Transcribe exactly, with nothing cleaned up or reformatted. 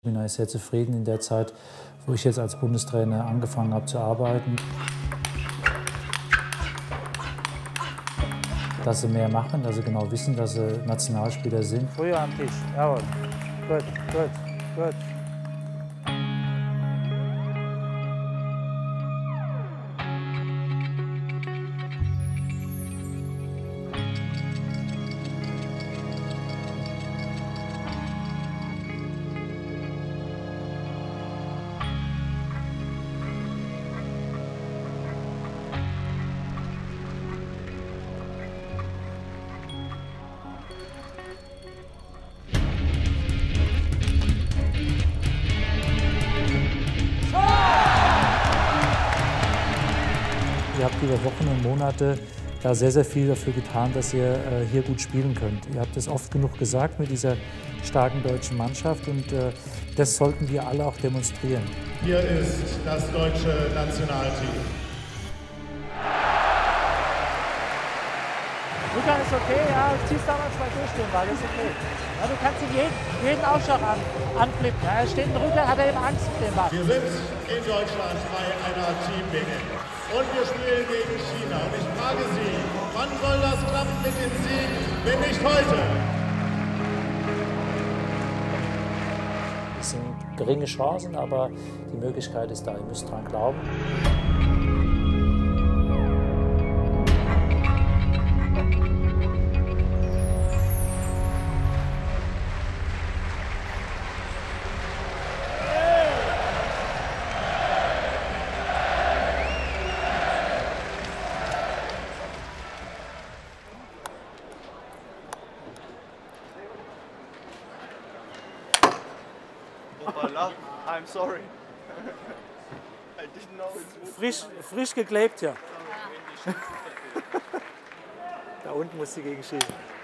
Ich bin eigentlich sehr zufrieden in der Zeit, wo ich jetzt als Bundestrainer angefangen habe zu arbeiten. Dass sie mehr machen, dass sie genau wissen, dass sie Nationalspieler sind. Früher am Tisch, jawohl. Gut, gut, gut. Ihr habt über Wochen und Monate da sehr, sehr viel dafür getan, dass ihr äh, hier gut spielen könnt. Ihr habt es oft genug gesagt mit dieser starken deutschen Mannschaft und äh, das sollten wir alle auch demonstrieren. Hier ist das deutsche Nationalteam. Rückhand ist okay, ja, du ziehst damals mal durch den Ball, ist okay. Ja, du kannst ihn jeden, jeden Aufschlag an, anflippen. Ja, er steht in der Rückhand, hat er eben Angst mit dem Ball. Wir sind in Deutschland bei einer Team-W M und wir spielen gegen China. Und ich frage Sie, wann soll das klappen mit dem Sieg, wenn nicht heute? Es sind geringe Chancen, aber die Möglichkeit ist da. Ihr müsst dran glauben. Hoppala, I'm sorry. I didn't know it would. Frisch, frisch geklebt, ja. Da unten muss sie gegen schießen.